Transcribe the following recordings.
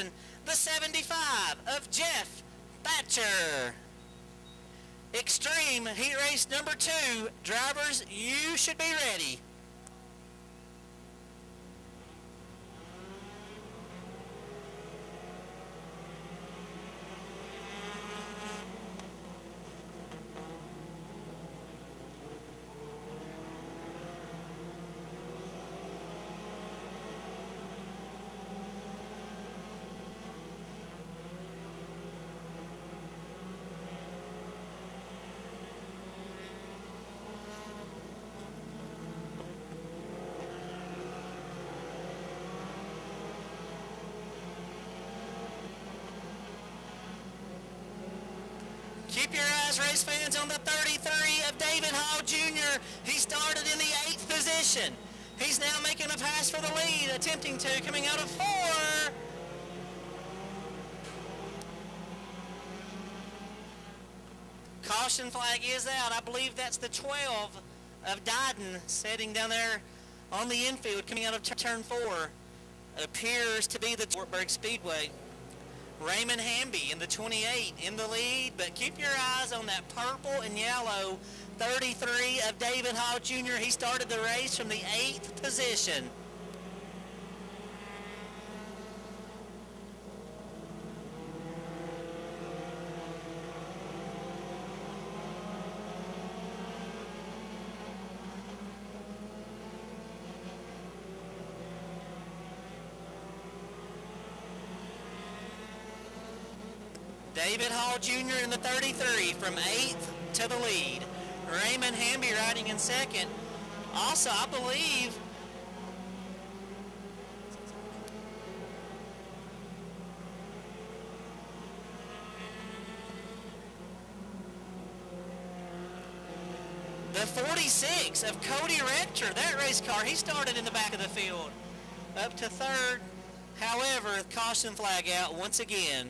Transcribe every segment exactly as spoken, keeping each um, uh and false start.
position, the seventy-five of Jeff Thatcher. Extreme Heat Race number two. Drivers, you should be ready. Keep your eyes, race fans, on the thirty-three of David Hall Junior He started in the eighth position. He's now making a pass for the lead, attempting to, coming out of four. Caution flag is out. I believe that's the twelve of Diden sitting down there on the infield, coming out of turn four. Appears to be the Wartburg Speedway. Raymond Hamby in the twenty-eight in the lead, but keep your eyes on that purple and yellow thirty-three of David Hall Junior He started the race from the eighth position. David Hall Junior in the thirty-three from eighth to the lead. Raymond Hamby riding in second. Also, I believe the forty-six of Cody Rector, that race car, he started in the back of the field. Up to third. However, caution flag out once again.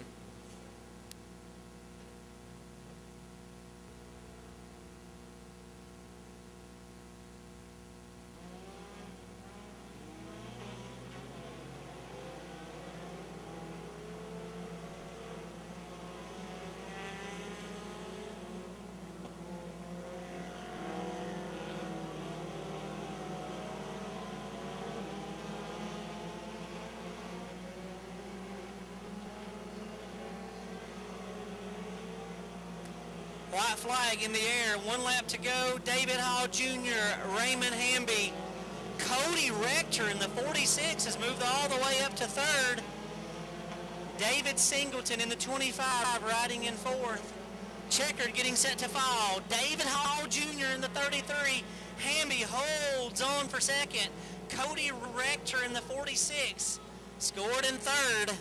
White flag in the air, one lap to go. David Hall Junior, Raymond Hamby. Cody Rector in the forty-six has moved all the way up to third. David Singleton in the twenty-five riding in fourth. Checkered getting set to fall. David Hall Junior in the thirty-three. Hamby holds on for second. Cody Rector in the forty-six scored in third.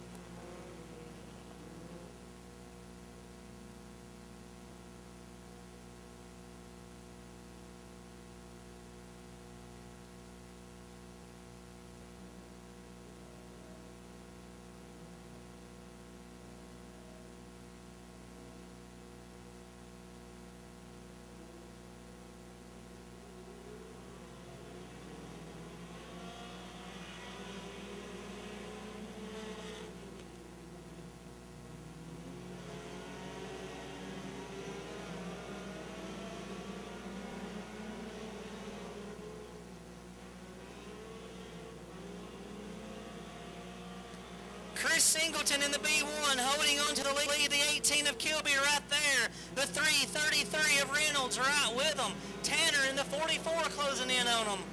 Chris Singleton in the B one, holding on to the lead, the eighteen of Kilby right there. The three thirty-three of Reynolds right with him. Tanner in the forty-four closing in on him.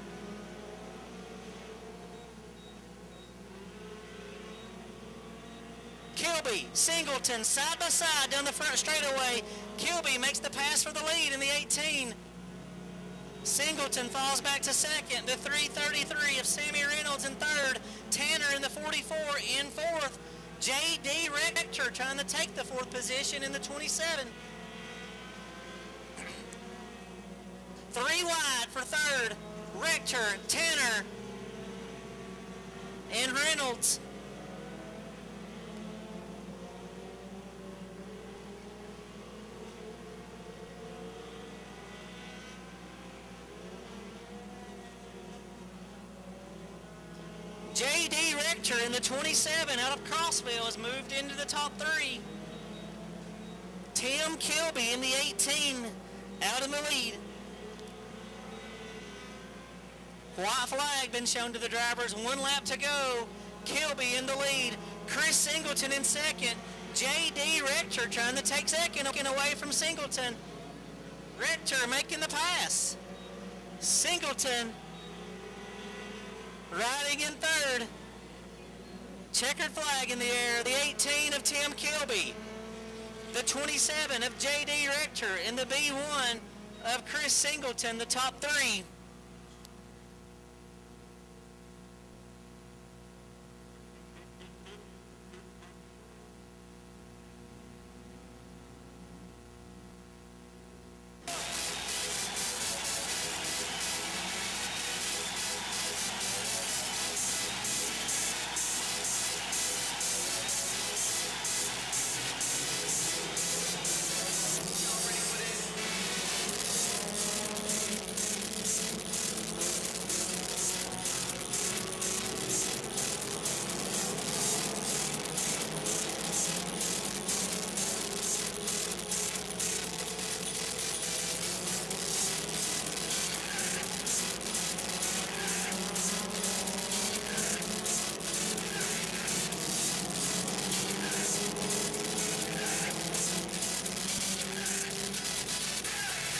Kilby, Singleton, side by side down the front straightaway. Kilby makes the pass for the lead in the eighteen. Singleton falls back to second. The three thirty-three of Sammy Reynolds in third. Tanner in the forty-four in fourth. J D Rector trying to take the fourth position in the twenty-seven. Three wide for third. Rector, Tanner, and Reynolds. J D Rector in the twenty-seven out of Crossville has moved into the top three. Tim Kilby in the eighteen out in the lead. White flag been shown to the drivers. One lap to go. Kilby in the lead. Chris Singleton in second. J D Rector trying to take second, away from Singleton. Rector making the pass. Singleton riding in third. Checkered flag in the air. The eighteen of Tim Kilby. The twenty-seven of J D Rector in the B one of Chris Singleton, the top three.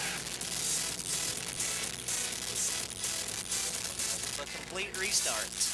A complete restart.